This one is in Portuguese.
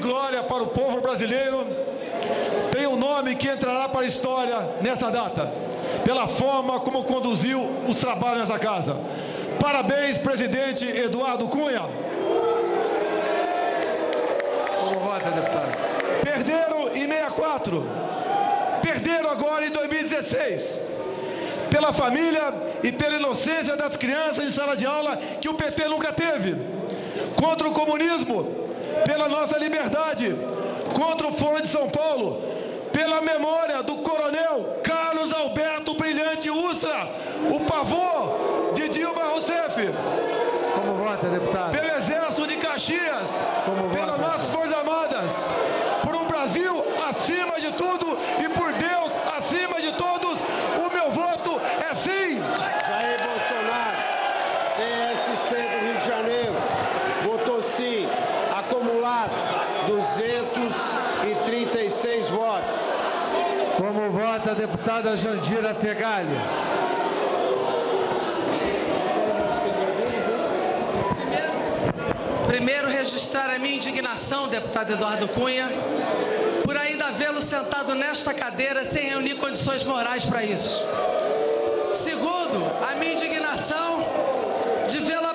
glória para o povo brasileiro, tem um nome que entrará para a história nessa data, pela forma como conduziu os trabalhos nessa casa. Parabéns, presidente Eduardo Cunha. Como vota, deputado? Perderam em 64, perderam agora em 2016, pela família e pela inocência das crianças em sala de aula que o PT nunca teve, contra o comunismo, pela nossa liberdade, contra o Foro de São Paulo, pela memória do coronel Carlos Alberto Brilhante Ustra, o pavor de Dilma Rousseff. Como vota, deputado? Pelo Exército de Caxias, pelas nossas Forças Armadas, por um Brasil acima de tudo e por Deus acima de todos, o meu voto é sim. Jair Bolsonaro, PSC do Rio de Janeiro, votou sim, acumulado 236 votos. Como vota a deputada Jandira Fegali? Primeiro, registrar a minha indignação, deputado Eduardo Cunha, por ainda vê-lo sentado nesta cadeira sem reunir condições morais para isso. Segundo, a minha indignação de vê-lo